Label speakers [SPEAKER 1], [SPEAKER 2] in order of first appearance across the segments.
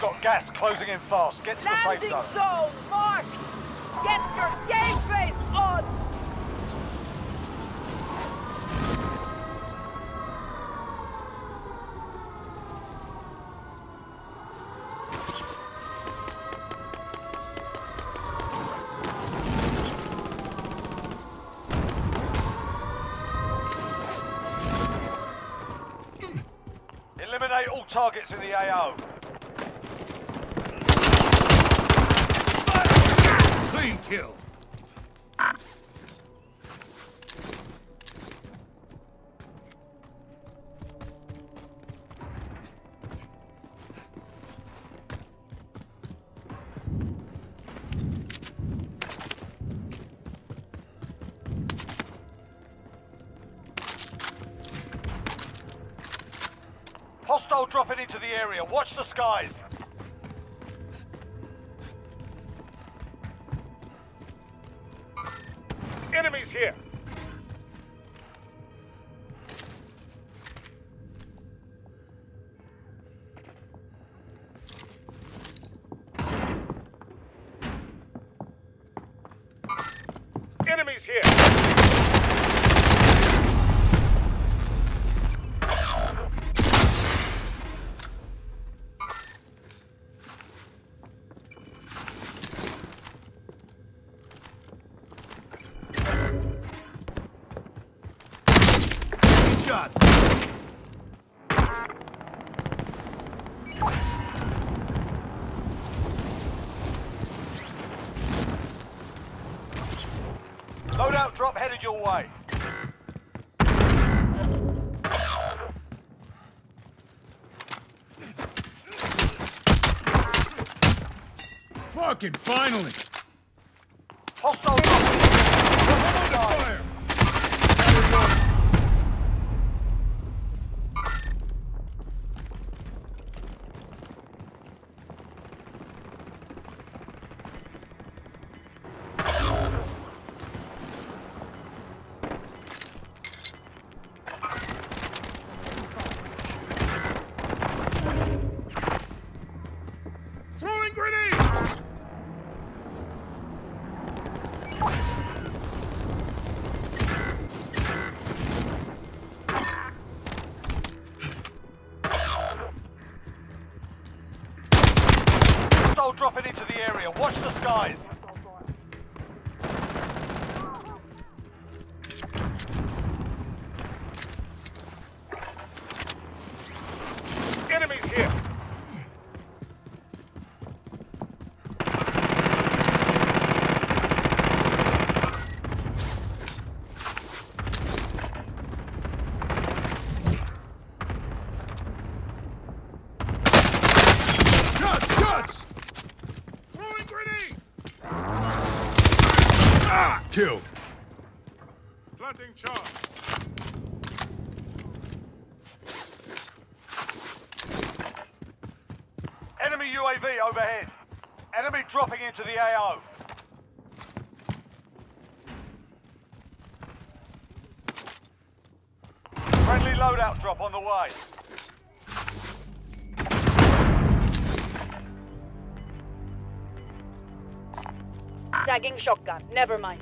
[SPEAKER 1] got gas closing in fast. Get to the safe
[SPEAKER 2] Landing
[SPEAKER 1] zone.
[SPEAKER 2] zone marked! Get your gateways on!
[SPEAKER 1] Eliminate all targets in the AO.
[SPEAKER 3] Clean kill.
[SPEAKER 1] Hostile dropping into the area. Watch the skies.
[SPEAKER 3] Enemies here. Enemies here. Shots.
[SPEAKER 1] Loadout drop headed your way.
[SPEAKER 3] Fucking finally.
[SPEAKER 1] Hostile dropping.
[SPEAKER 3] Fire. Throwing grenades!
[SPEAKER 1] Hostile dropping into the area. Watch the skies.
[SPEAKER 3] Enemies here. Shots! Throwing grenade! Kill. Planting charge.
[SPEAKER 1] Enemy UAV overhead. Enemy dropping into the AO. Friendly loadout drop on the way.
[SPEAKER 2] Tagging shotgun. Never mind.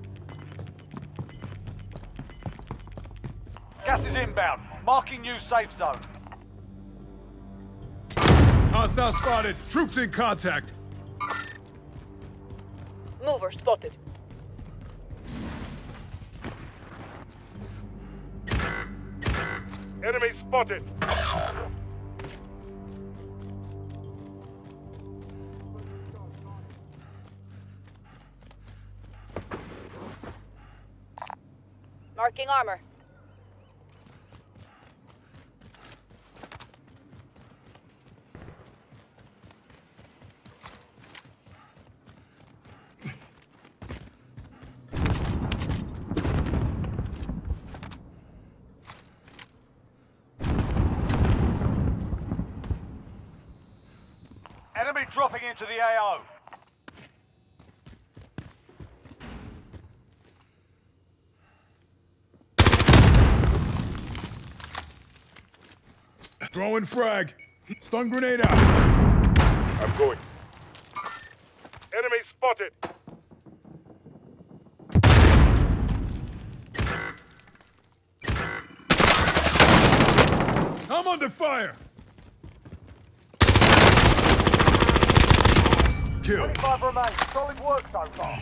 [SPEAKER 1] Gas is inbound. Marking new safe zone.
[SPEAKER 3] Hostile spotted. Troops in contact.
[SPEAKER 2] Mover spotted.
[SPEAKER 3] Enemy spotted.
[SPEAKER 2] Marking armor.
[SPEAKER 1] Enemy dropping into the AO.
[SPEAKER 3] Throwing frag. Stun grenade out. under fire! Kill.
[SPEAKER 1] 5 remain. Solid work so far.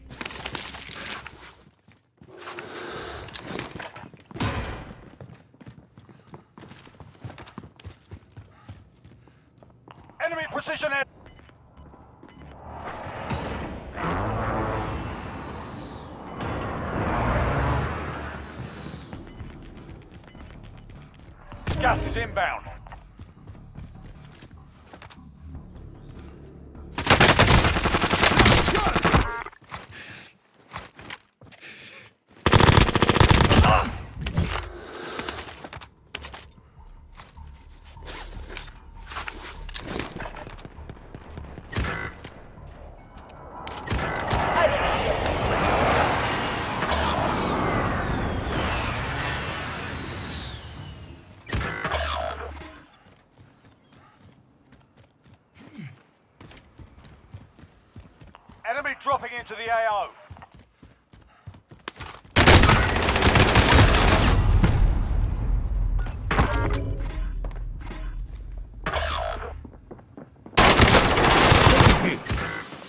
[SPEAKER 1] Enemy precision air. Gas is inbound. Enemy dropping into the AO.
[SPEAKER 3] Hits.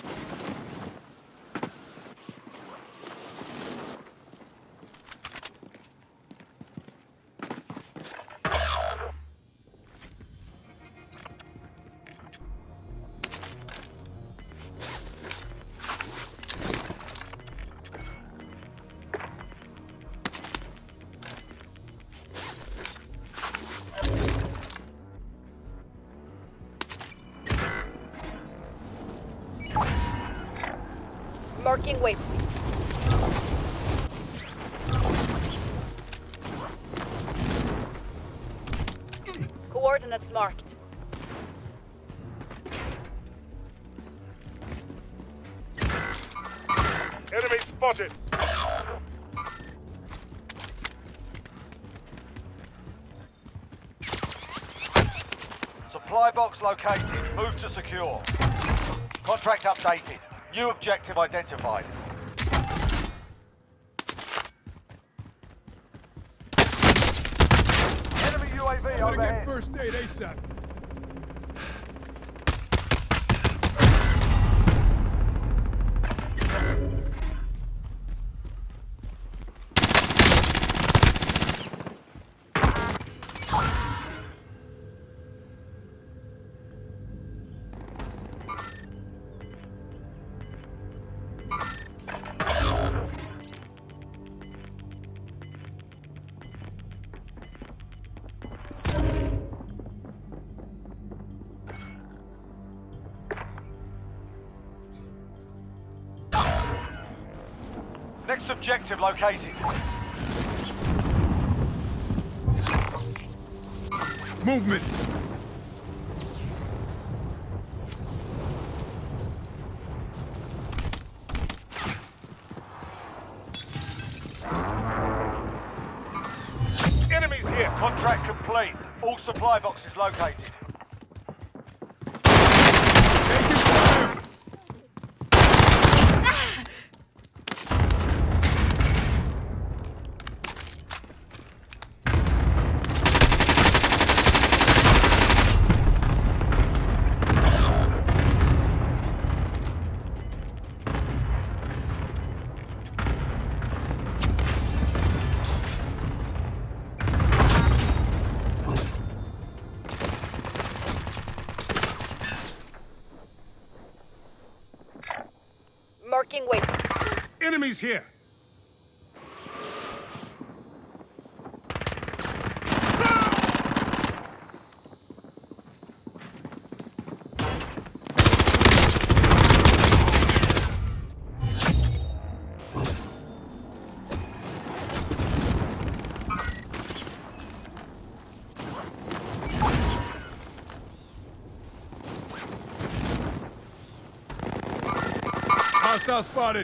[SPEAKER 2] Marking waypoint. Coordinates marked.
[SPEAKER 3] Enemy spotted.
[SPEAKER 1] Supply box located. Move to secure. Contract updated. New objective identified. Enemy UAV
[SPEAKER 3] Gotta get
[SPEAKER 1] overhead.
[SPEAKER 3] first aid ASAP.
[SPEAKER 1] Next objective located.
[SPEAKER 3] Movement.
[SPEAKER 1] Enemies here. Contract complete. All supply boxes located.
[SPEAKER 3] Taking fire.
[SPEAKER 2] Marking waypoint.
[SPEAKER 3] Enemies here. Hostile spotted.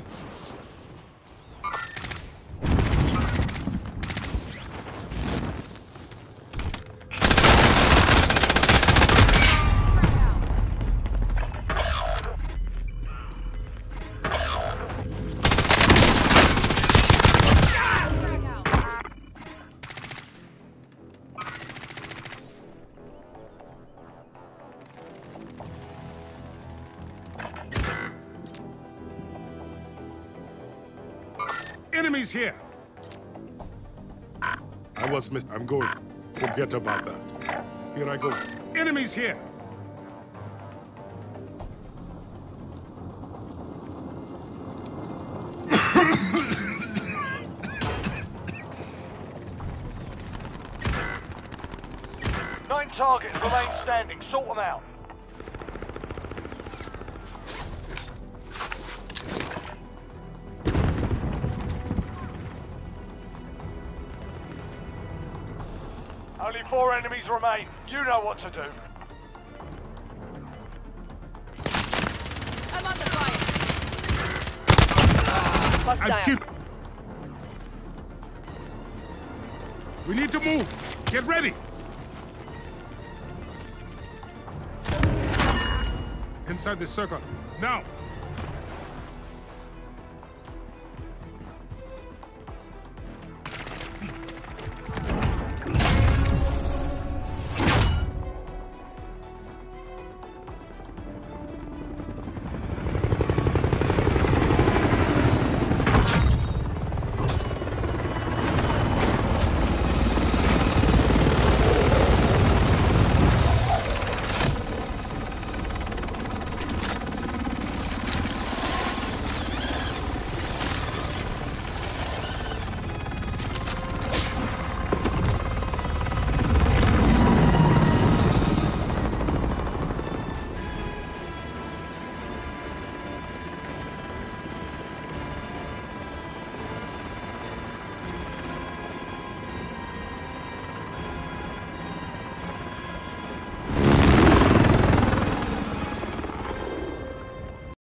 [SPEAKER 3] Enemies here. I was miss. I'm going. Forget about that. Here I go. Enemies here.
[SPEAKER 1] Nine targets remain standing. Sort them out. Only 4 enemies remain. You know what to do.
[SPEAKER 2] I'm under fire.
[SPEAKER 3] I
[SPEAKER 2] Hostile.
[SPEAKER 3] keep. We need to move. Get ready. Inside the circle. Now.